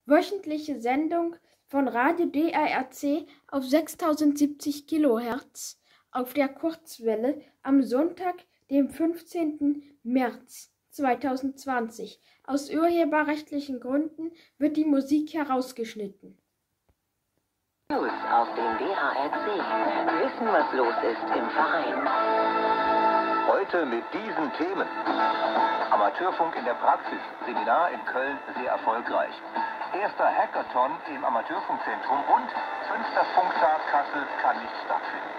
Wöchentliche Sendung von Radio DARC auf 6070 kHz auf der Kurzwelle am Sonntag, dem 15. März 2020. Aus urheberrechtlichen Gründen wird die Musik herausgeschnitten. News auf dem DARC. Wissen, was los ist im Verein. Heute mit diesen Themen. Amateurfunk in der Praxis. Seminar in Köln sehr erfolgreich. Erster Hackathon im Amateurfunkzentrum und 5. Funktag Kassel kann nicht stattfinden.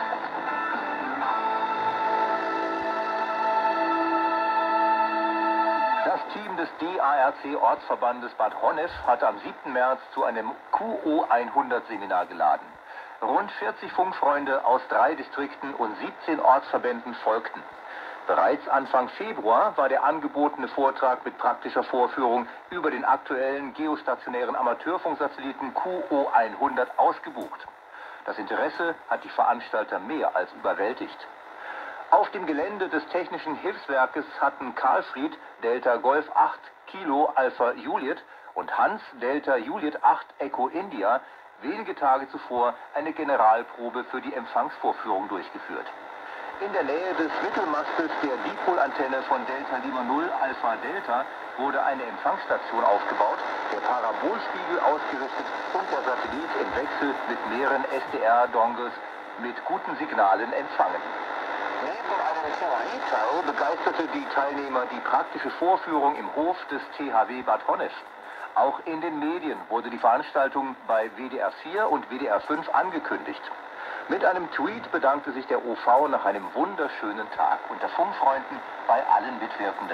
Das Team des DARC-Ortsverbandes Bad Honnef hat am 7. März zu einem QO100-Seminar geladen. Rund 40 Funkfreunde aus 3 Distrikten und 17 Ortsverbänden folgten. Bereits Anfang Februar war der angebotene Vortrag mit praktischer Vorführung über den aktuellen geostationären Amateurfunksatelliten QO100 ausgebucht. Das Interesse hat die Veranstalter mehr als überwältigt. Auf dem Gelände des Technischen Hilfswerkes hatten Karlfried Delta Golf 8 Kilo Alpha Juliet und Hans Delta Juliet 8 Echo India wenige Tage zuvor eine Generalprobe für die Empfangsvorführung durchgeführt. In der Nähe des Mittelmastes der Dipolantenne von Delta Lima 0 Alpha Delta wurde eine Empfangsstation aufgebaut, der Parabolspiegel ausgerichtet und der Satellit im Wechsel mit mehreren SDR-Dongles mit guten Signalen empfangen. Neben einem Theorieteil begeisterte die Teilnehmer die praktische Vorführung im Hof des THW Bad Honnef. Auch in den Medien wurde die Veranstaltung bei WDR 4 und WDR 5 angekündigt. Mit einem Tweet bedankte sich der OV nach einem wunderschönen Tag unter Funkfreunden bei allen Mitwirkenden.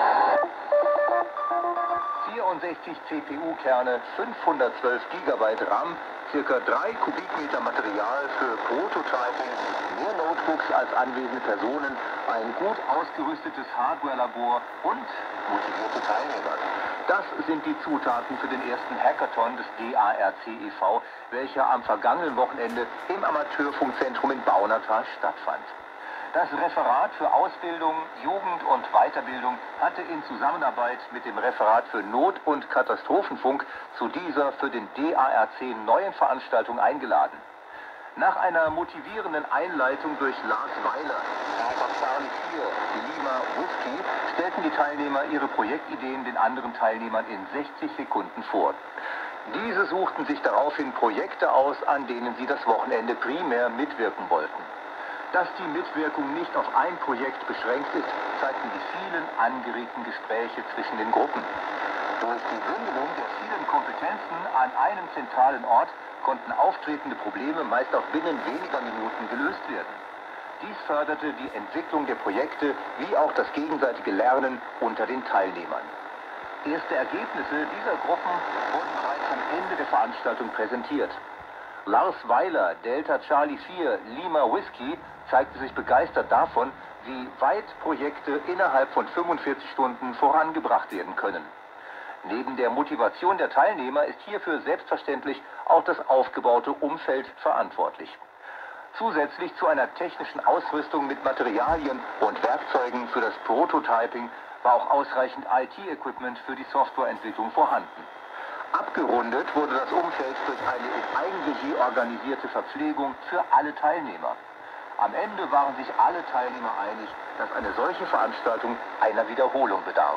64 CPU-Kerne, 512 GB RAM, ca. 3 Kubikmeter Material für Prototyping, mehr Notebooks als anwesende Personen, ein gut ausgerüstetes Hardware-Labor und motivierte Teilnehmer. Das sind die Zutaten für den ersten Hackathon des DARC e.V., welcher am vergangenen Wochenende im Amateurfunkzentrum in Baunatal stattfand. Das Referat für Ausbildung, Jugend und Weiterbildung hatte in Zusammenarbeit mit dem Referat für Not- und Katastrophenfunk zu dieser für den DARC neuen Veranstaltung eingeladen. Nach einer motivierenden Einleitung durch Lars Weiler, Charlie 4, Lima Whisky, stellten die Teilnehmer ihre Projektideen den anderen Teilnehmern in 60 Sekunden vor. Diese suchten sich daraufhin Projekte aus, an denen sie das Wochenende primär mitwirken wollten. Dass die Mitwirkung nicht auf ein Projekt beschränkt ist, zeigten die vielen angeregten Gespräche zwischen den Gruppen. Durch die Bündelung der vielen Kompetenzen an einem zentralen Ort konnten auftretende Probleme meist auch binnen weniger Minuten gelöst werden. Dies förderte die Entwicklung der Projekte wie auch das gegenseitige Lernen unter den Teilnehmern. Erste Ergebnisse dieser Gruppen wurden bereits am Ende der Veranstaltung präsentiert. Lars Weiler, Delta Charlie 4, Lima Whisky, zeigte sich begeistert davon, wie weit Projekte innerhalb von 45 Stunden vorangebracht werden können. Neben der Motivation der Teilnehmer ist hierfür selbstverständlich auch das aufgebaute Umfeld verantwortlich. Zusätzlich zu einer technischen Ausrüstung mit Materialien und Werkzeugen für das Prototyping war auch ausreichend IT-Equipment für die Softwareentwicklung vorhanden. Abgerundet wurde das Umfeld durch eine in Eigenregie organisierte Verpflegung für alle Teilnehmer. Am Ende waren sich alle Teilnehmer einig, dass eine solche Veranstaltung einer Wiederholung bedarf.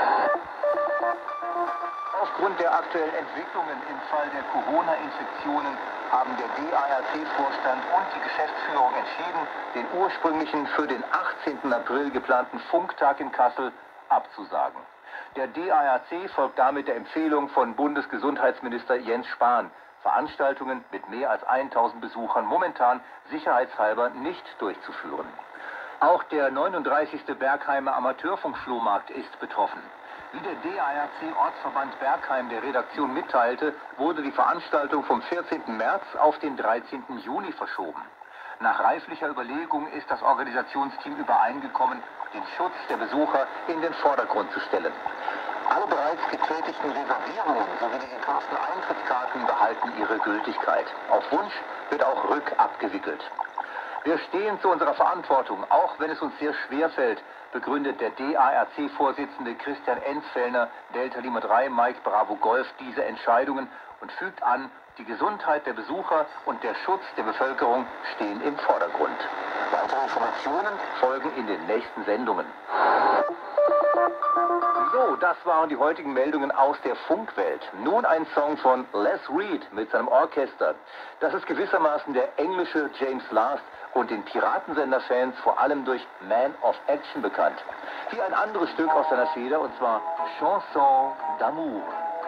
Aufgrund der aktuellen Entwicklungen im Fall der Corona-Infektionen haben der DARC-Vorstand und die Geschäftsführung entschieden, den ursprünglichen für den 18. April geplanten Funktag in Kassel abzusagen. Der DARC folgt damit der Empfehlung von Bundesgesundheitsminister Jens Spahn, Veranstaltungen mit mehr als 1000 Besuchern momentan sicherheitshalber nicht durchzuführen. Auch der 39. Bergheimer Amateurfunkflohmarkt ist betroffen. Wie der DARC-Ortsverband Bergheim der Redaktion mitteilte, wurde die Veranstaltung vom 14. März auf den 13. Juni verschoben. Nach reiflicher Überlegung ist das Organisationsteam übereingekommen, den Schutz der Besucher in den Vordergrund zu stellen. Alle bereits getätigten Reservierungen sowie die gekauften Eintrittskarten behalten ihre Gültigkeit. Auf Wunsch wird auch rückabgewickelt. Wir stehen zu unserer Verantwortung, auch wenn es uns sehr schwer fällt, begründet der DARC-Vorsitzende Christian Enzfellner, Delta Lima 3, Mike Bravo Golf, diese Entscheidungen und fügt an, die Gesundheit der Besucher und der Schutz der Bevölkerung stehen im Vordergrund. Weitere Informationen folgen in den nächsten Sendungen. So, das waren die heutigen Meldungen aus der Funkwelt. Nun ein Song von Les Reed mit seinem Orchester. Das ist gewissermaßen der englische James Last und den Piratensender-Fans vor allem durch Man of Action bekannt. Hier ein anderes Stück aus seiner Feder, und zwar Chanson d'amour.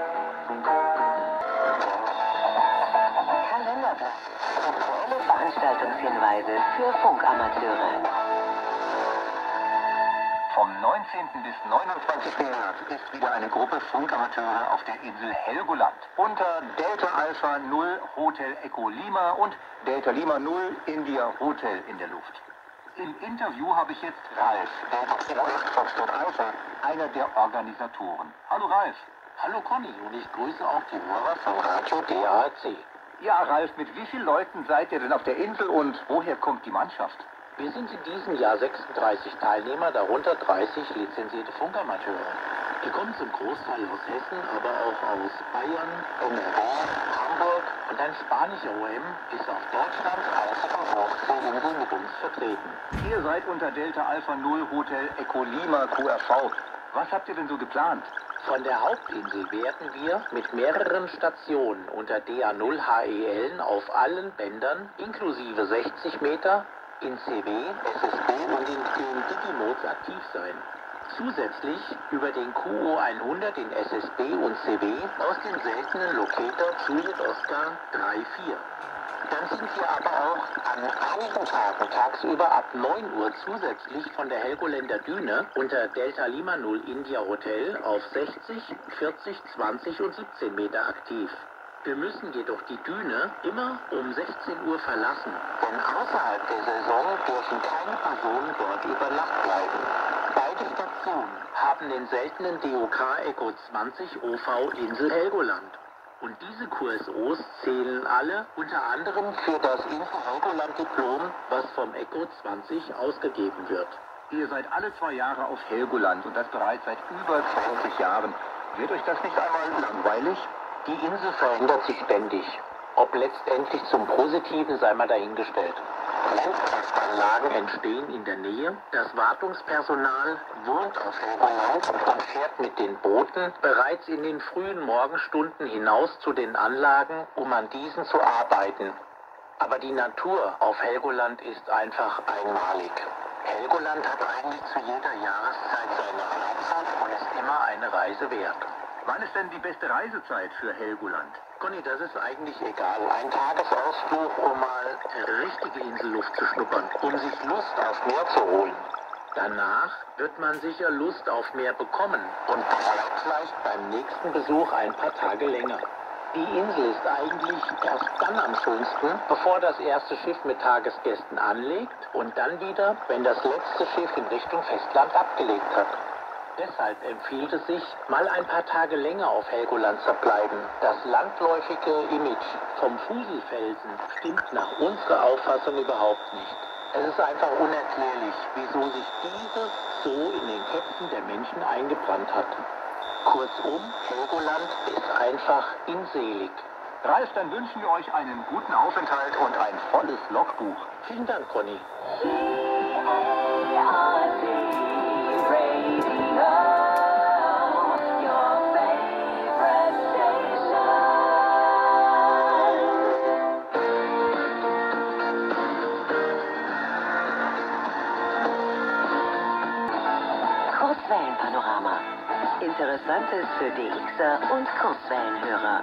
Kalenderblatt. Aktuelle Veranstaltungshinweise für Funkamateure. Vom 19. bis 29. März ist wieder eine Gruppe Funkamateure auf der Insel Helgoland unter Delta Alpha 0 Hotel Echo Lima und Delta Lima 0 India Hotel in der Luft. Im Interview habe ich jetzt Ralf, Delta 8 Foxtrot Alpha, einer der Organisatoren. Hallo Ralf. Hallo Conny, und ich grüße auch die Hörer von Radio DARC. Ja Ralf, mit wie vielen Leuten seid ihr denn auf der Insel und woher kommt die Mannschaft? Wir sind in diesem Jahr 36 Teilnehmer, darunter 30 lizenzierte Funkamateure. Die kommen zum Großteil aus Hessen, aber auch aus Bayern, NRW, Hamburg und ein spanischer OM ist auf Deutschland als auch Nordseeinsel mit uns vertreten. Ihr seid unter Delta Alpha 0 Hotel Echo Lima QRV. Was habt ihr denn so geplant? Von der Hauptinsel werden wir mit mehreren Stationen unter DA0 HEL auf allen Bändern inklusive 60 Meter in CB, SSB und in den Digimodes aktiv sein. Zusätzlich über den QO100 in SSB und CB aus dem seltenen Locator Juliet Oscar 3-4. Dann sind wir aber auch an einigen Tagen tagsüber ab 9 Uhr zusätzlich von der Helgoländer Düne unter Delta Lima 0 India Hotel auf 60, 40, 20 und 17 Meter aktiv. Wir müssen jedoch die Düne immer um 16 Uhr verlassen, denn außerhalb der Saison dürfen keine Personen dort über Nacht bleiben. Beide Stationen haben den seltenen DOK Echo 20 OV Insel Helgoland. Und diese QSOs zählen alle unter anderem für das Insel Helgoland Diplom, was vom Echo 20 ausgegeben wird. Ihr seid alle 2 Jahre auf Helgoland und das bereits seit über 20 Jahren. Wird euch das nicht einmal langweilig? Die Insel verändert sich ständig. Ob letztendlich zum Positiven, sei mal dahingestellt. Landkraftanlagen entstehen in der Nähe. Das Wartungspersonal wohnt auf Helgoland und fährt mit den Booten bereits in den frühen Morgenstunden hinaus zu den Anlagen, um an diesen zu arbeiten. Aber die Natur auf Helgoland ist einfach einmalig. Helgoland hat eigentlich zu jeder Jahreszeit seine Freizeit und ist immer eine Reise wert. Wann ist denn die beste Reisezeit für Helgoland? Conny, das ist eigentlich egal. Ein Tagesausflug, um mal richtige Inselluft zu schnuppern, um sich Lust auf mehr zu holen. Danach wird man sicher Lust auf mehr bekommen und bleibt vielleicht beim nächsten Besuch ein paar Tage länger. Die Insel ist eigentlich erst dann am schönsten, bevor das erste Schiff mit Tagesgästen anlegt und dann wieder, wenn das letzte Schiff in Richtung Festland abgelegt hat. Deshalb empfiehlt es sich, mal ein paar Tage länger auf Helgoland zu bleiben. Das landläufige Image vom Fuselfelsen stimmt nach unserer Auffassung überhaupt nicht. Es ist einfach unerklärlich, wieso sich dieses so in den Köpfen der Menschen eingebrannt hat. Kurzum, Helgoland ist einfach inselig. Ralf, dann wünschen wir euch einen guten Aufenthalt und ein volles Logbuch. Vielen Dank, Conny. Kurzwellenpanorama. Interessantes für DXer und Kurzwellenhörer.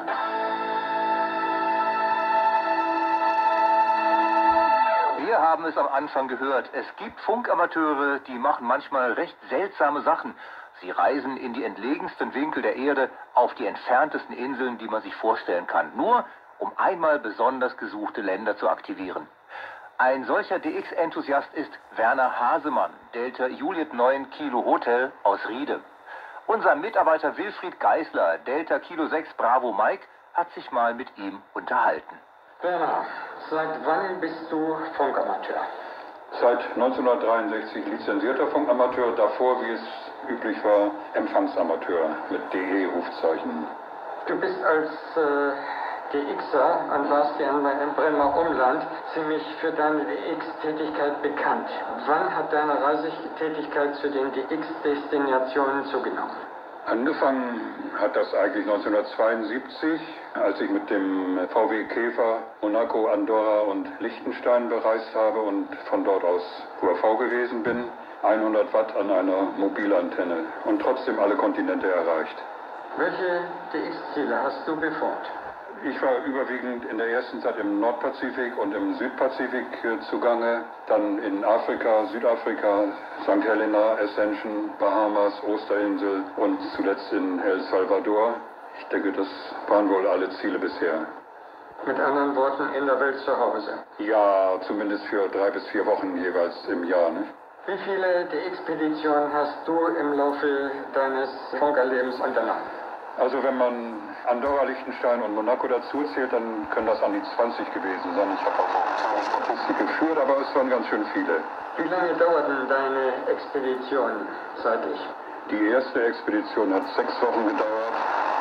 Wir haben es am Anfang gehört. Es gibt Funkamateure, die machen manchmal recht seltsame Sachen. Sie reisen in die entlegensten Winkel der Erde, auf die entferntesten Inseln, die man sich vorstellen kann. Nur, um einmal besonders gesuchte Länder zu aktivieren. Ein solcher DX-Enthusiast ist Werner Hasemann, Delta Juliet 9 Kilo Hotel aus Riede. Unser Mitarbeiter Wilfried Geisler, Delta Kilo 6 Bravo Mike, hat sich mal mit ihm unterhalten. Werner, seit wann bist du Funkamateur? Seit 1963 lizenzierter Funkamateur, davor, wie es üblich war, Empfangsamateur mit DE-Rufzeichen. Du bist als DXer und warst ja im Bremer Umland ziemlich für deine DX-Tätigkeit bekannt. Wann hat deine Reisetätigkeit zu den DX-Destinationen zugenommen? Angefangen hat das eigentlich 1972, als ich mit dem VW Käfer Monaco, Andorra und Liechtenstein bereist habe und von dort aus UAV gewesen bin. 100 Watt an einer Mobilantenne und trotzdem alle Kontinente erreicht. Welche DX-Ziele hast du befolgt? Ich war überwiegend in der ersten Zeit im Nordpazifik und im Südpazifik zugange, dann in Afrika, Südafrika, St. Helena, Ascension, Bahamas, Osterinsel und zuletzt in El Salvador. Ich denke, das waren wohl alle Ziele bisher. Mit anderen Worten, in der Welt zu Hause? Ja, zumindest für 3 bis 4 Wochen jeweils im Jahr. Ne? Wie viele DX-Expeditionen hast du im Laufe deines Funkerlebens unternommen? Also wenn man Andorra, Liechtenstein und Monaco dazu zählt, dann können das an die 20 gewesen sein. Ich habe auch eine Statistik geführt, aber es waren ganz schön viele. Wie lange dauerten deine Expeditionen zeitlich? Die erste Expedition hat 6 Wochen gedauert.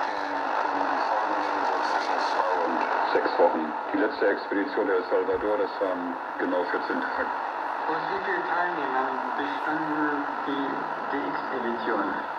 Zwischen 2 und 6 Wochen. Die letzte Expedition El Salvador, das waren genau 14 Tage. Aus wie vielen Teilnehmern bestanden die DX-Expeditionen?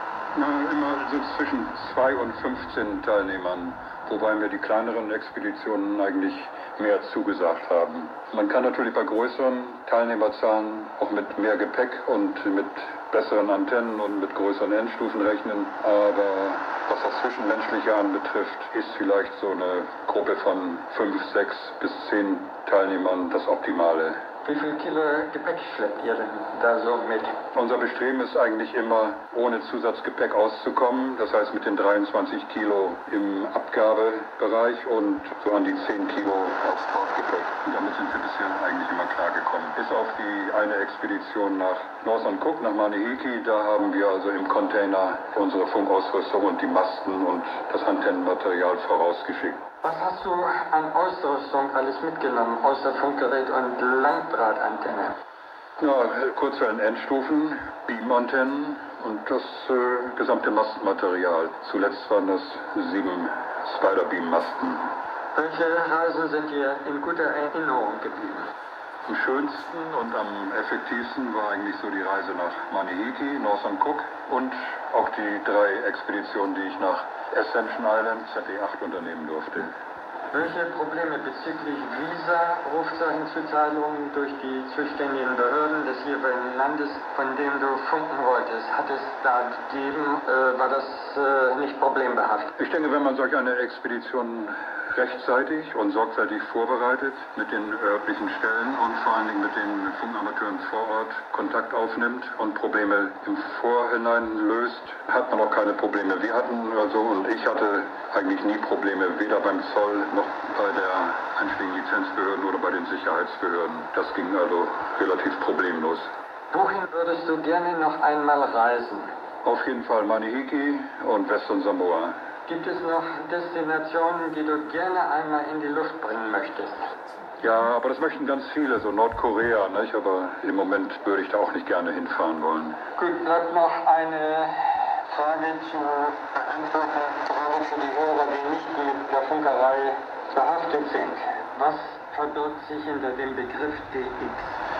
Immer so zwischen 2 und 15 Teilnehmern, wobei mir die kleineren Expeditionen eigentlich mehr zugesagt haben. Man kann natürlich bei größeren Teilnehmerzahlen auch mit mehr Gepäck und mit besseren Antennen und mit größeren Endstufen rechnen, aber was das Zwischenmenschliche anbetrifft, ist vielleicht so eine Gruppe von 5, 6 bis 10 Teilnehmern das Optimale. Wie viel Kilo Gepäck schleppt ihr denn da so mit? Unser Bestreben ist eigentlich immer, ohne Zusatzgepäck auszukommen. Das heißt mit den 23 Kilo im Abgabebereich und so an die 10 Kilo aufs Bordgepäck. Und damit sind wir bisher eigentlich immer klargekommen. Bis auf die eine Expedition nach Northern Cook, nach Manihiki, da haben wir also im Container unsere Funkausrüstung und die Masten und das Antennenmaterial vorausgeschickt. Was hast du an Ausrüstung alles mitgenommen, außer Funkgerät und Langdrahtantenne? Ja, Kurzwellen-Endstufen, Beamantennen und das gesamte Mastenmaterial. Zuletzt waren das 7 Spider-Beam-Masten. Welche Reisen sind dir in guter Erinnerung geblieben? Am schönsten und am effektivsten war eigentlich so die Reise nach Manihiki, Northern Cook und auch die 3 Expeditionen, die ich nach Ascension Island, ZD8 unternehmen durfte. Welche Probleme bezüglich Visa, Rufzeichenzuteilungen durch die zuständigen Behörden des jeweiligen Landes, von dem du funken wolltest, hat es da gegeben? War das nicht problembehaftet? Ich denke, wenn man solch eine Expedition rechtzeitig und sorgfältig vorbereitet, mit den örtlichen Stellen und vor allen Dingen mit den Funkamateuren vor Ort Kontakt aufnimmt und Probleme im Vorhinein löst, hat man auch keine Probleme. Wir hatten also und ich hatte eigentlich nie Probleme, weder beim Zoll noch bei der einschlägigen Lizenzbehörden oder bei den Sicherheitsbehörden. Das ging also relativ problemlos. Wohin würdest du gerne noch einmal reisen? Auf jeden Fall Manihiki und Western Samoa. Gibt es noch Destinationen, die du gerne einmal in die Luft bringen möchtest? Ja, aber das möchten ganz viele, so Nordkorea, nicht? Aber im Moment würde ich da auch nicht gerne hinfahren wollen. Gut, bleibt noch eine Frage zu beantworten, gerade für die Hörer, die nicht mit der Funkerei behaftet sind. Was verbirgt sich hinter dem Begriff DX?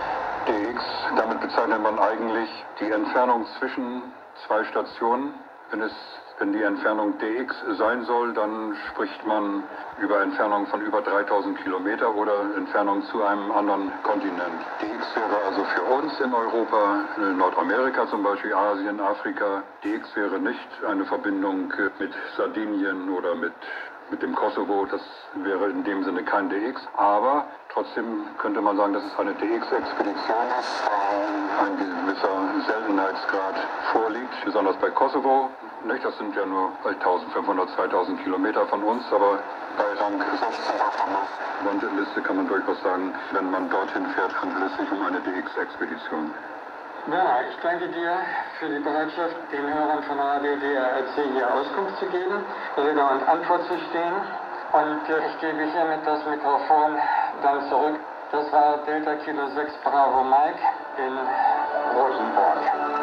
DX, damit bezeichnet man eigentlich die Entfernung zwischen 2 Stationen. Wenn die Entfernung DX sein soll, dann spricht man über Entfernung von über 3000 Kilometer oder Entfernung zu einem anderen Kontinent. DX wäre also für uns in Europa, Nordamerika zum Beispiel, Asien, Afrika. DX wäre nicht eine Verbindung mit Sardinien oder mit dem Kosovo. Das wäre in dem Sinne kein DX. Aber trotzdem könnte man sagen, dass es eine DX-Expedition ist, weil ein gewisser Seltenheitsgrad vorliegt, besonders bei Kosovo. Das sind ja nur 1500, 2000 Kilometer von uns, aber bei Rang 16 auf der Wanted-Liste kann man durchaus sagen, wenn man dorthin fährt, handelt es sich um eine DX-Expedition. Ja, ich danke dir für die Bereitschaft, den Hörern von Radio DARC hier Auskunft zu geben, Rede und Antwort zu stehen. Und ich gebe hiermit das Mikrofon dann zurück. Das war Delta Kilo 6 Bravo Mike in Rosenborg.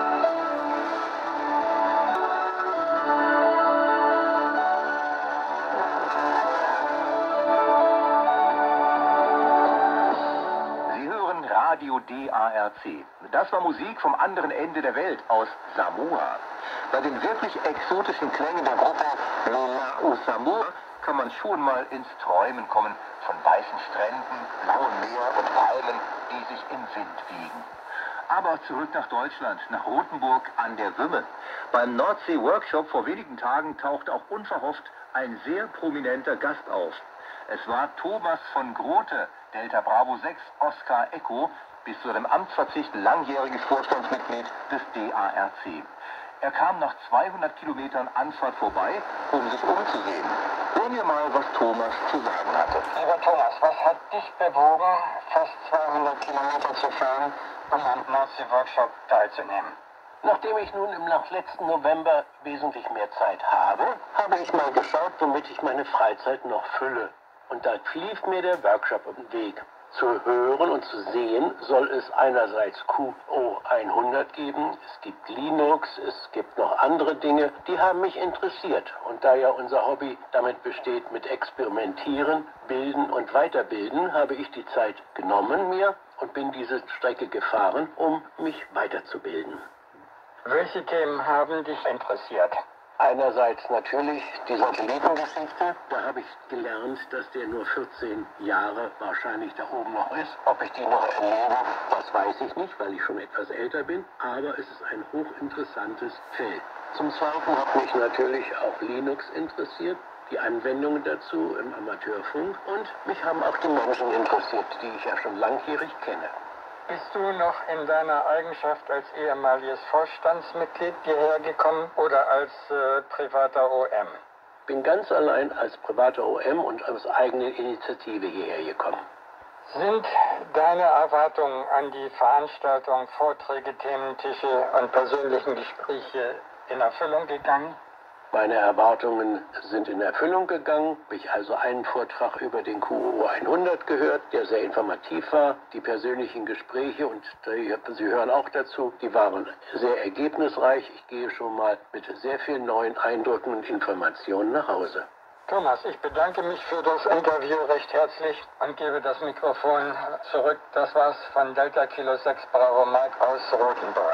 Sie hören Radio DARC. Das war Musik vom anderen Ende der Welt, aus Samoa. Bei den wirklich exotischen Klängen der Gruppe Lola Samoa kann man schon mal ins Träumen kommen von weißen Stränden, blauem Meer und Palmen, die sich im Wind wiegen. Aber zurück nach Deutschland, nach Rothenburg an der Wümme. Beim Nordsee-Workshop vor wenigen Tagen taucht auch unverhofft ein sehr prominenter Gast auf. Es war Thomas von Grote, Delta Bravo 6 Oscar Echo, bis zu seinem Amtsverzicht langjähriges Vorstandsmitglied des DARC. Er kam nach 200 Kilometern Anfahrt vorbei, um sich umzusehen. Hören wir mal, was Thomas zu sagen hatte. Lieber Thomas, was hat dich bewogen, fast 200 Kilometer zu fahren, um am Nordsee-Workshop teilzunehmen? Nachdem ich nun im letzten November wesentlich mehr Zeit habe, habe ich mal geschaut, womit ich meine Freizeit noch fülle. Und da lief mir der Workshop um den Weg. Zu hören und zu sehen soll es einerseits QO100 geben, es gibt Linux, es gibt noch andere Dinge, die haben mich interessiert. Und da ja unser Hobby damit besteht mit Experimentieren, Bilden und Weiterbilden, habe ich die Zeit genommen mir und bin diese Strecke gefahren, um mich weiterzubilden. Welche Themen haben dich interessiert? Einerseits natürlich die Satellitengeschichte. Da habe ich gelernt, dass der nur 14 Jahre wahrscheinlich da oben noch ist. Ob ich die noch erlebe, das weiß ich nicht, weil ich schon etwas älter bin. Aber es ist ein hochinteressantes Feld. Zum Zweiten hat mich natürlich auch Linux interessiert, die Anwendungen dazu im Amateurfunk. Und mich haben auch die Menschen interessiert, die ich ja schon langjährig kenne. Bist du noch in deiner Eigenschaft als ehemaliges Vorstandsmitglied hierher gekommen oder als privater OM? Bin ganz allein als privater OM und aus eigener Initiative hierher gekommen. Sind deine Erwartungen an die Veranstaltung, Vorträge, Thementische und persönlichen Gespräche in Erfüllung gegangen? Meine Erwartungen sind in Erfüllung gegangen. Habe ich also einen Vortrag über den QO100 gehört, der sehr informativ war. Die persönlichen Gespräche, und Sie hören auch dazu, die waren sehr ergebnisreich. Ich gehe schon mal mit sehr vielen neuen Eindrücken und Informationen nach Hause. Thomas, ich bedanke mich für das Interview recht herzlich und gebe das Mikrofon zurück. Das war's von Delta Kilo 6 Bravo Mike aus Rotenburg.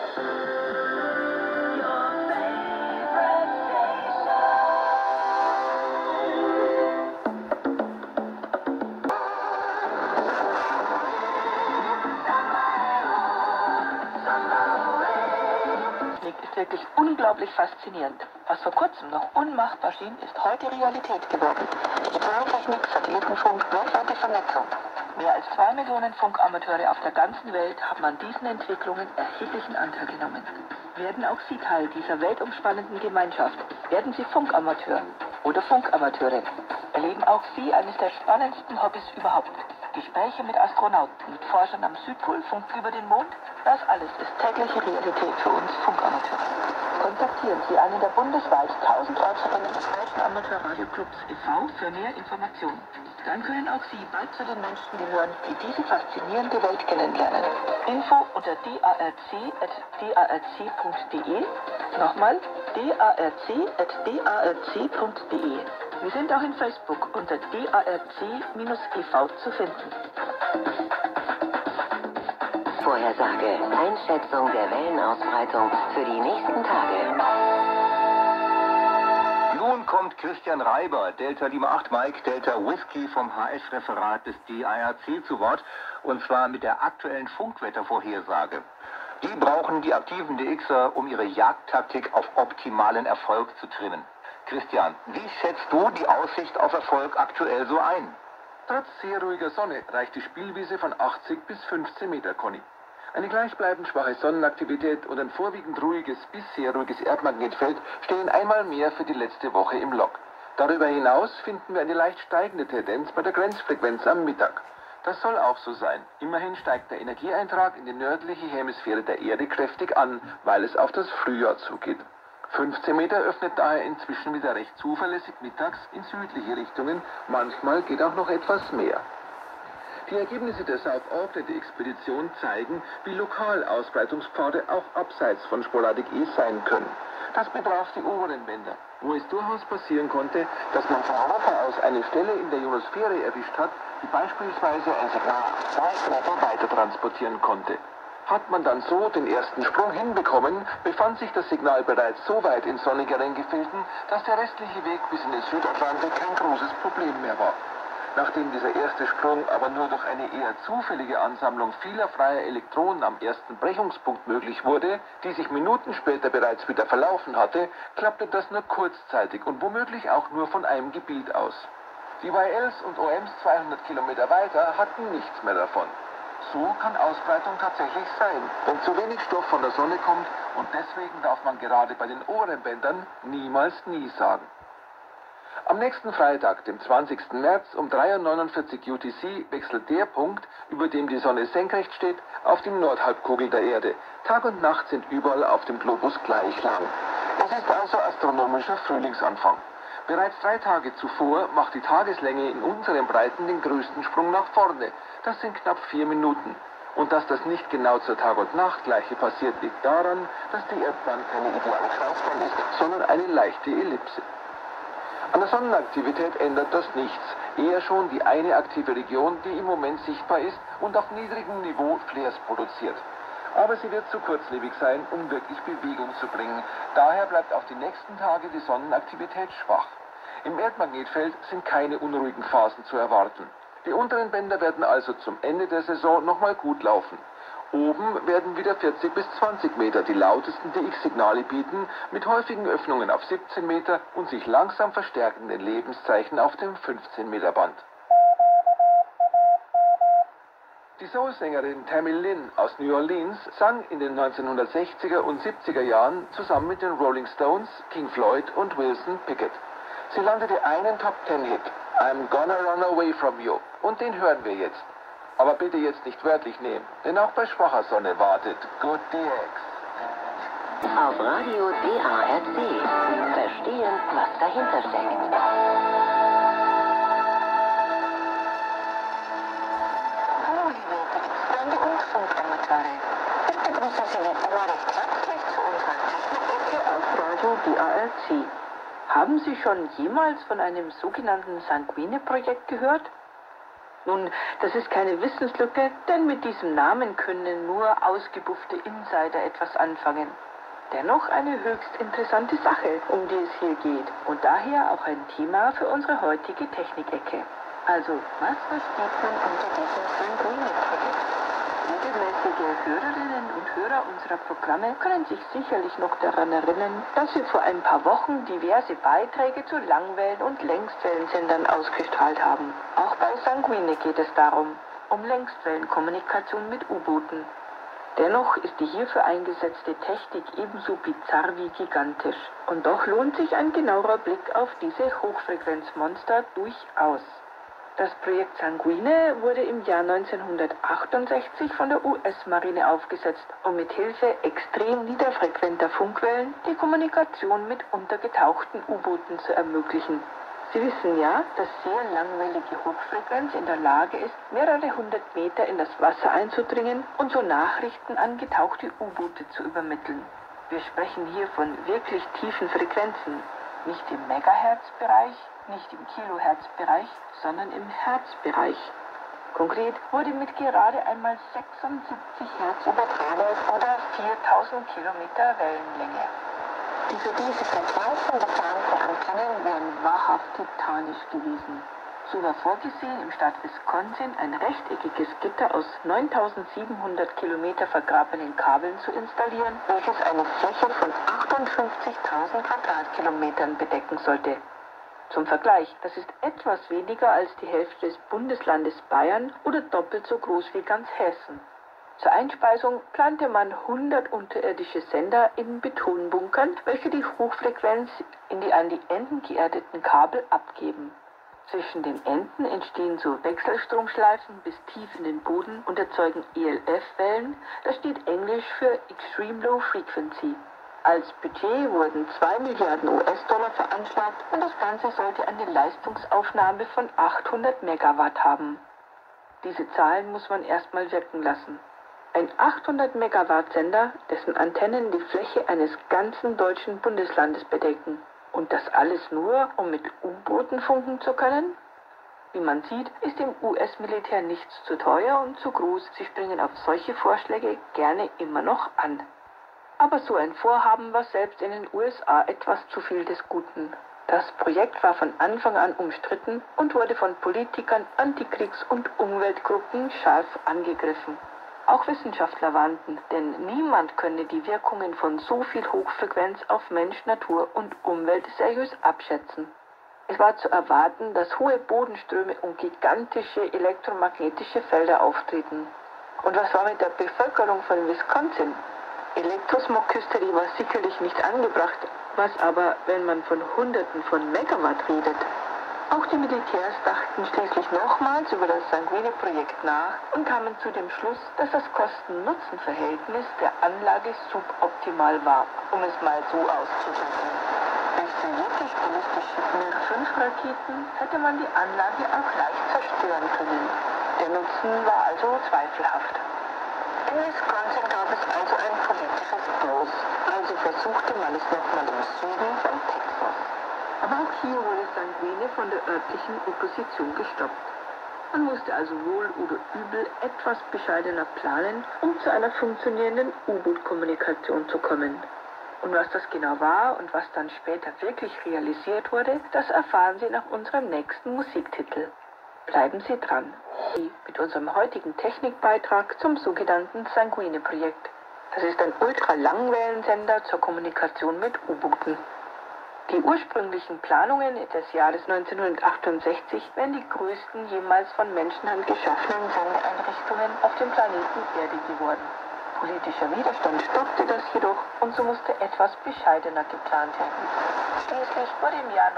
Ist wirklich unglaublich faszinierend. Was vor kurzem noch unmachbar schien, ist heute Realität geworden. Digitaltechnik, Satellitenfunk, weltweite Vernetzung. Mehr als 2 Millionen Funkamateure auf der ganzen Welt haben an diesen Entwicklungen erheblichen Anteil genommen. Werden auch Sie Teil dieser weltumspannenden Gemeinschaft? Werden Sie Funkamateur oder Funkamateurin? Erleben auch Sie eines der spannendsten Hobbys überhaupt? Gespräche mit Astronauten, mit Forschern am Südpol, Funk über den Mond? Das alles ist tägliche Realität für uns Funkamateure. Kontaktieren Sie einen der bundesweit 1000 Ortsverbände des Deutschen Amateurradioclubs e.V. für mehr Informationen. Dann können auch Sie bald zu den Menschen gehören, die diese faszinierende Welt kennenlernen. Info unter darc@darc.de. Nochmal darc@darc.de. Wir sind auch in Facebook unter DARC-e.V. zu finden. Vorhersage, Einschätzung der Wellenausbreitung für die nächsten Tage. Nun kommt Christian Reiber, Delta Lima 8 Mike, Delta Whisky vom HS-Referat des DARC zu Wort, und zwar mit der aktuellen Funkwettervorhersage. Die brauchen die aktiven DXer, um ihre Jagdtaktik auf optimalen Erfolg zu trimmen. Christian, wie schätzt du die Aussicht auf Erfolg aktuell so ein? Trotz sehr ruhiger Sonne reicht die Spielwiese von 80 bis 15 Meter, Conny. Eine gleichbleibend schwache Sonnenaktivität und ein vorwiegend ruhiges bis sehr ruhiges Erdmagnetfeld stehen einmal mehr für die letzte Woche im Log. Darüber hinaus finden wir eine leicht steigende Tendenz bei der Grenzfrequenz am Mittag. Das soll auch so sein. Immerhin steigt der Energieeintrag in die nördliche Hemisphäre der Erde kräftig an, weil es auf das Frühjahr zugeht. 15 Meter öffnet daher inzwischen wieder recht zuverlässig mittags in südliche Richtungen, manchmal geht auch noch etwas mehr. Die Ergebnisse der South Auckland-Expedition zeigen, wie lokal Ausbreitungspfade auch abseits von Sporadic E sein können. Das betraf die oberen Bänder, wo es durchaus passieren konnte, dass man von Europa aus eine Stelle in der Ionosphäre erwischt hat, die beispielsweise ein Signal 2 Meter weiter transportieren konnte. Hat man dann so den ersten Sprung hinbekommen, befand sich das Signal bereits so weit in sonnigeren Gefilden, dass der restliche Weg bis in den Südatlantik kein großes Problem mehr war. Nachdem dieser erste Sprung aber nur durch eine eher zufällige Ansammlung vieler freier Elektronen am ersten Brechungspunkt möglich wurde, die sich Minuten später bereits wieder verlaufen hatte, klappte das nur kurzzeitig und womöglich auch nur von einem Gebiet aus. Die YLs und OMs 200 Kilometer weiter hatten nichts mehr davon. So kann Ausbreitung tatsächlich sein, wenn zu wenig Stoff von der Sonne kommt, und deswegen darf man gerade bei den oberen Bändern niemals nie sagen. Am nächsten Freitag, dem 20. März um 3:49 UTC, wechselt der Punkt, über dem die Sonne senkrecht steht, auf die Nordhalbkugel der Erde. Tag und Nacht sind überall auf dem Globus gleich lang. Es ist also astronomischer Frühlingsanfang. Bereits 3 Tage zuvor macht die Tageslänge in unseren Breiten den größten Sprung nach vorne. Das sind knapp 4 Minuten. Und dass das nicht genau zur Tag- und Nachtgleiche passiert, liegt daran, dass die Erdbahn keine ideale Kreisbahn ist, sondern eine leichte Ellipse. An der Sonnenaktivität ändert das nichts, eher schon die eine aktive Region, die im Moment sichtbar ist und auf niedrigem Niveau Flares produziert. Aber sie wird zu kurzlebig sein, um wirklich Bewegung zu bringen. Daher bleibt auch die nächsten Tage die Sonnenaktivität schwach. Im Erdmagnetfeld sind keine unruhigen Phasen zu erwarten. Die unteren Bänder werden also zum Ende der Saison nochmal gut laufen. Oben werden wieder 40 bis 20 Meter die lautesten DX-Signale bieten, mit häufigen Öffnungen auf 17 Meter und sich langsam verstärkenden Lebenszeichen auf dem 15-Meter-Band. Die Soul-Sängerin Tammy Lynn aus New Orleans sang in den 1960er und 70er Jahren zusammen mit den Rolling Stones, King Floyd und Wilson Pickett. Sie landete einen Top-10-Hit, I'm Gonna Run Away From You, und den hören wir jetzt. Aber bitte jetzt nicht wörtlich nehmen, denn auch bei schwacher Sonne wartet Good DX. Auf Radio DARC. Verstehen, was dahinter steckt. Hallo liebe Freunde und Funkamateure. Ich begrüße Sie immer recht herzlich zu unserer Technik-Ecke auf Radio DARC. Haben Sie schon jemals von einem sogenannten Sanguine-Projekt gehört? Nun, das ist keine Wissenslücke, denn mit diesem Namen können nur ausgebuffte Insider etwas anfangen. Dennoch eine höchst interessante Sache, um die es hier geht, und daher auch ein Thema für unsere heutige Technikecke. Also, was versteht man unter diesem Sanguine-Projekt? Regelmäßige Hörerinnen und Hörer unserer Programme können sich sicherlich noch daran erinnern, dass wir vor ein paar Wochen diverse Beiträge zu Langwellen- und Längstwellensendern ausgestrahlt haben. Auch bei Sanguine geht es darum, um Längstwellenkommunikation mit U-Booten. Dennoch ist die hierfür eingesetzte Technik ebenso bizarr wie gigantisch. Und doch lohnt sich ein genauerer Blick auf diese Hochfrequenzmonster durchaus. Das Projekt Sanguine wurde im Jahr 1968 von der US-Marine aufgesetzt, um mit Hilfe extrem niederfrequenter Funkwellen die Kommunikation mit untergetauchten U-Booten zu ermöglichen. Sie wissen ja, dass sehr langwellige Hochfrequenz in der Lage ist, mehrere hundert Meter in das Wasser einzudringen und so Nachrichten an getauchte U-Boote zu übermitteln. Wir sprechen hier von wirklich tiefen Frequenzen, nicht im Megahertz-Bereich, nicht im Kilohertz-Bereich, sondern im Hertzbereich. Konkret wurde mit gerade einmal 76 Hertz übertragen oder 4000 Kilometer Wellenlänge. Die für diese Frequenzen geplante Antennen wären wahrhaft titanisch gewesen. So war vorgesehen, im Staat Wisconsin ein rechteckiges Gitter aus 9700 Kilometer vergrabenen Kabeln zu installieren, welches eine Fläche von 58.000 Quadratkilometern bedecken sollte. Zum Vergleich, das ist etwas weniger als die Hälfte des Bundeslandes Bayern oder doppelt so groß wie ganz Hessen. Zur Einspeisung plante man 100 unterirdische Sender in Betonbunkern, welche die Hochfrequenz in die an die Enden geerdeten Kabel abgeben. Zwischen den Enden entstehen so Wechselstromschleifen bis tief in den Boden und erzeugen ELF-Wellen, das steht englisch für Extreme Low Frequency. Als Budget wurden 2 Milliarden US-Dollar veranschlagt und das Ganze sollte eine Leistungsaufnahme von 800 Megawatt haben. Diese Zahlen muss man erstmal wirken lassen. Ein 800 Megawatt Sender, dessen Antennen die Fläche eines ganzen deutschen Bundeslandes bedecken. Und das alles nur, um mit U-Booten funken zu können? Wie man sieht, ist dem US-Militär nichts zu teuer und zu groß. Sie springen auf solche Vorschläge gerne immer noch an. Aber so ein Vorhaben war selbst in den USA etwas zu viel des Guten. Das Projekt war von Anfang an umstritten und wurde von Politikern, Antikriegs- und Umweltgruppen scharf angegriffen. Auch Wissenschaftler warnten, denn niemand könne die Wirkungen von so viel Hochfrequenz auf Mensch, Natur und Umwelt seriös abschätzen. Es war zu erwarten, dass hohe Bodenströme und gigantische elektromagnetische Felder auftreten. Und was war mit der Bevölkerung von Wisconsin? Elektrosmog-Hysterie war sicherlich nicht angebracht, was aber, wenn man von Hunderten von Megawatt redet. Auch die Militärs dachten schließlich nochmals über das Sanguine-Projekt nach und kamen zu dem Schluss, dass das Kosten-Nutzen-Verhältnis der Anlage suboptimal war, um es mal so auszudrücken. Mit sowjetisch-ballistische Mir-5-Raketen hätte man die Anlage auch leicht zerstören können. Der Nutzen war also zweifelhaft. In Wisconsin gab es also ein politisches Los, also versuchte man es nochmal im Süden von Texas. Aber auch hier wurde Sanguine von der örtlichen Opposition gestoppt. Man musste also wohl oder übel etwas bescheidener planen, um zu einer funktionierenden U-Boot-Kommunikation zu kommen. Und was das genau war und was dann später wirklich realisiert wurde, das erfahren Sie nach unserem nächsten Musiktitel. Bleiben Sie dran. Mit unserem heutigen Technikbeitrag zum sogenannten Sanguine-Projekt. Das ist ein Ultralangwellensender zur Kommunikation mit U-Booten. Die ursprünglichen Planungen des Jahres 1968 wären die größten jemals von Menschenhand geschaffenen Sendeeinrichtungen auf dem Planeten Erde geworden. Politischer Widerstand stoppte das jedoch und so musste etwas bescheidener geplant werden. Schließlich wurde im Jahr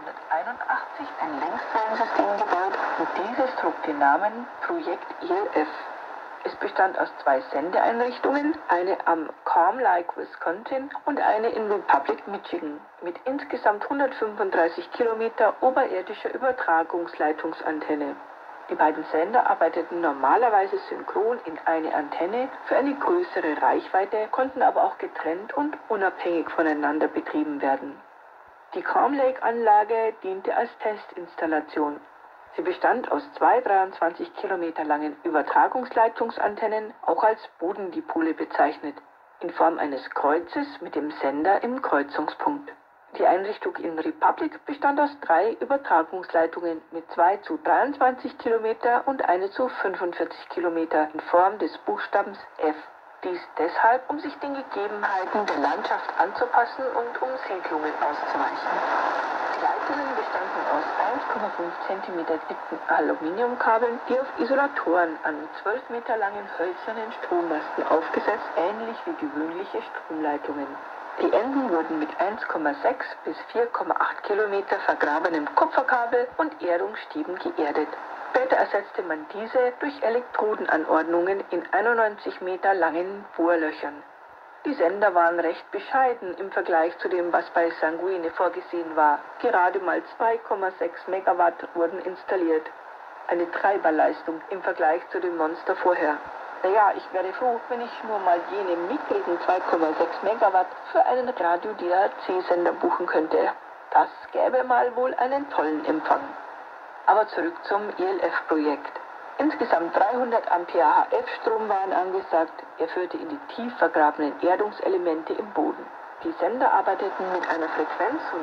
1981 ein Längswellensystem gebaut und dieses trug den Namen Projekt ELF. Es bestand aus 2 Sendeeinrichtungen, eine am Calm Lake, Wisconsin und eine in Republic, Michigan, mit insgesamt 135 Kilometer oberirdischer Übertragungsleitungsantenne. Die beiden Sender arbeiteten normalerweise synchron in eine Antenne für eine größere Reichweite, konnten aber auch getrennt und unabhängig voneinander betrieben werden. Die Calm Lake-Anlage diente als Testinstallation. Sie bestand aus 2 23 Kilometer langen Übertragungsleitungsantennen, auch als Bodendipole bezeichnet, in Form eines Kreuzes mit dem Sender im Kreuzungspunkt. Die Einrichtung in Republic bestand aus 3 Übertragungsleitungen mit 2 zu 23 Kilometer und eine zu 45 Kilometer in Form des Buchstabens F. Dies deshalb, um sich den Gegebenheiten der Landschaft anzupassen und um Siedlungen auszuweichen. Die Leitungen bestanden aus 1,5 cm dicken Aluminiumkabeln, die auf Isolatoren an 12 Meter langen hölzernen Strommasten aufgesetzt, ähnlich wie gewöhnliche Stromleitungen. Die Enden wurden mit 1,6 bis 4,8 Kilometer vergrabenem Kupferkabel und Erdungsstäben geerdet. Später ersetzte man diese durch Elektrodenanordnungen in 91 Meter langen Bohrlöchern. Die Sender waren recht bescheiden im Vergleich zu dem, was bei Sanguine vorgesehen war. Gerade mal 2,6 Megawatt wurden installiert. Eine Treiberleistung im Vergleich zu dem Monster vorher. Naja, ich wäre froh, wenn ich nur mal jene mickrigen 2,6 Megawatt für einen Radio-DAC-Sender buchen könnte. Das gäbe mal wohl einen tollen Empfang. Aber zurück zum ELF-Projekt. Insgesamt 300 Ampere HF-Strom waren angesagt. Er führte in die tief vergrabenen Erdungselemente im Boden. Die Sender arbeiteten mit einer Frequenz von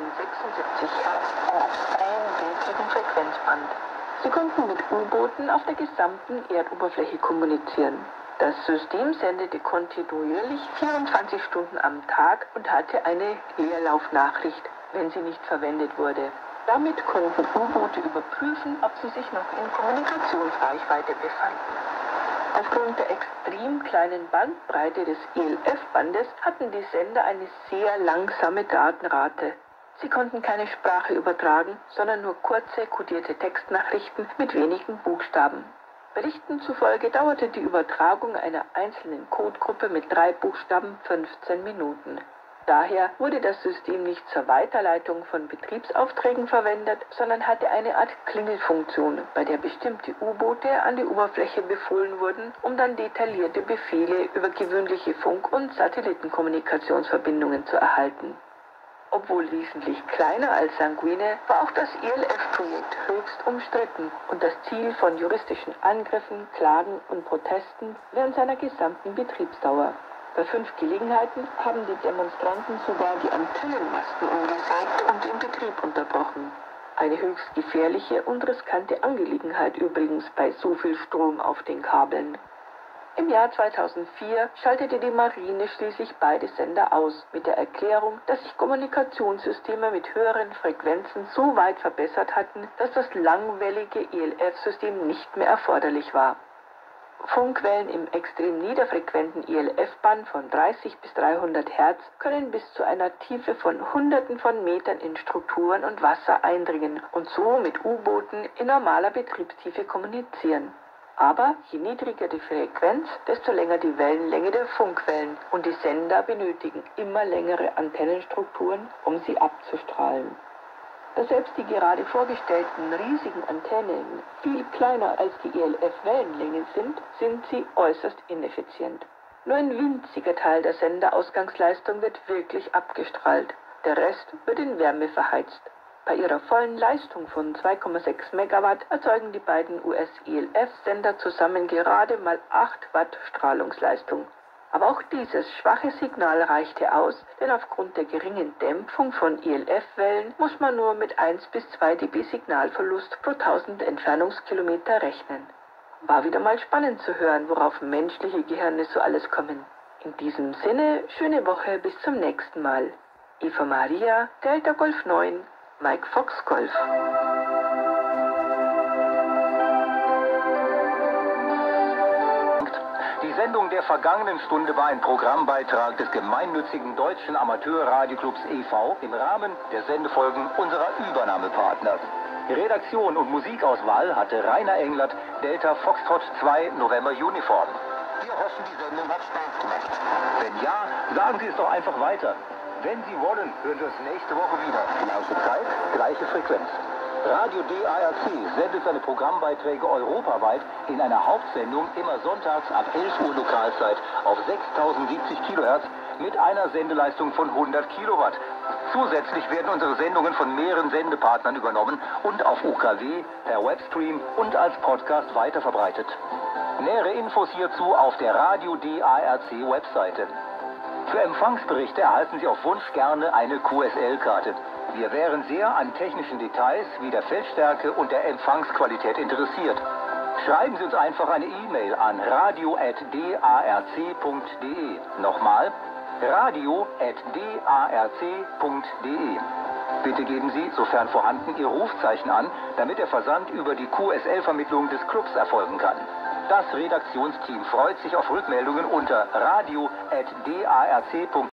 76 Hertz auf einem niedrigen Frequenzband. Sie konnten mit U-Booten auf der gesamten Erdoberfläche kommunizieren. Das System sendete kontinuierlich 24 Stunden am Tag und hatte eine Leerlaufnachricht, wenn sie nicht verwendet wurde. Damit konnten U-Boote überprüfen, ob sie sich noch in Kommunikationsreichweite befanden. Aufgrund der extrem kleinen Bandbreite des ELF-Bandes hatten die Sender eine sehr langsame Datenrate. Sie konnten keine Sprache übertragen, sondern nur kurze, kodierte Textnachrichten mit wenigen Buchstaben. Berichten zufolge dauerte die Übertragung einer einzelnen Codegruppe mit 3 Buchstaben 15 Minuten. Daher wurde das System nicht zur Weiterleitung von Betriebsaufträgen verwendet, sondern hatte eine Art Klingelfunktion, bei der bestimmte U-Boote an die Oberfläche befohlen wurden, um dann detaillierte Befehle über gewöhnliche Funk- und Satellitenkommunikationsverbindungen zu erhalten. Obwohl wesentlich kleiner als Sanguine, war auch das ELF-Projekt höchst umstritten und das Ziel von juristischen Angriffen, Klagen und Protesten während seiner gesamten Betriebsdauer. Bei 5 Gelegenheiten haben die Demonstranten sogar die Antennenmasten umgesägt und den Betrieb unterbrochen. Eine höchst gefährliche und riskante Angelegenheit übrigens bei so viel Strom auf den Kabeln. Im Jahr 2004 schaltete die Marine schließlich beide Sender aus, mit der Erklärung, dass sich Kommunikationssysteme mit höheren Frequenzen so weit verbessert hatten, dass das langwellige ELF-System nicht mehr erforderlich war. Funkwellen im extrem niederfrequenten ELF-Band von 30 bis 300 Hertz können bis zu einer Tiefe von Hunderten von Metern in Strukturen und Wasser eindringen und so mit U-Booten in normaler Betriebstiefe kommunizieren. Aber je niedriger die Frequenz, desto länger die Wellenlänge der Funkwellen und die Sender benötigen immer längere Antennenstrukturen, um sie abzustrahlen. Da selbst die gerade vorgestellten riesigen Antennen viel kleiner als die ELF-Wellenlänge sind sie äußerst ineffizient. Nur ein winziger Teil der Senderausgangsleistung wird wirklich abgestrahlt. Der Rest wird in Wärme verheizt. Bei ihrer vollen Leistung von 2,6 Megawatt erzeugen die beiden US-ELF-Sender zusammen gerade mal 8 Watt Strahlungsleistung. Aber auch dieses schwache Signal reichte aus, denn aufgrund der geringen Dämpfung von ELF-Wellen muss man nur mit 1 bis 2 dB Signalverlust pro 1000 Entfernungskilometer rechnen. War wieder mal spannend zu hören, worauf menschliche Gehirne so alles kommen. In diesem Sinne, schöne Woche, bis zum nächsten Mal. Eva Maria, Delta Golf 9, Mike Fox Golf. Die Sendung der vergangenen Stunde war ein Programmbeitrag des gemeinnützigen Deutschen Amateurradioclubs e.V. im Rahmen der Sendefolgen unserer Übernahmepartner. Redaktion und Musikauswahl hatte Rainer Englert, Delta Foxtrot 2 November Uniform. Wir hoffen, die Sendung hat Spaß gemacht. Wenn ja, sagen Sie es doch einfach weiter. Wenn Sie wollen, hören wir uns nächste Woche wieder. Gleiche Zeit, gleiche Frequenz. Radio DARC sendet seine Programmbeiträge europaweit in einer Hauptsendung immer sonntags ab 11 Uhr Lokalzeit auf 6070 Kilohertz mit einer Sendeleistung von 100 Kilowatt. Zusätzlich werden unsere Sendungen von mehreren Sendepartnern übernommen und auf UKW, per Webstream und als Podcast weiterverbreitet. Nähere Infos hierzu auf der Radio DARC Webseite. Für Empfangsberichte erhalten Sie auf Wunsch gerne eine QSL-Karte. Wir wären sehr an technischen Details wie der Feldstärke und der Empfangsqualität interessiert. Schreiben Sie uns einfach eine E-Mail an radio@darc.de. Nochmal, radio@darc.de. Bitte geben Sie, sofern vorhanden, Ihr Rufzeichen an, damit der Versand über die QSL-Vermittlung des Clubs erfolgen kann. Das Redaktionsteam freut sich auf Rückmeldungen unter radio@darc.de.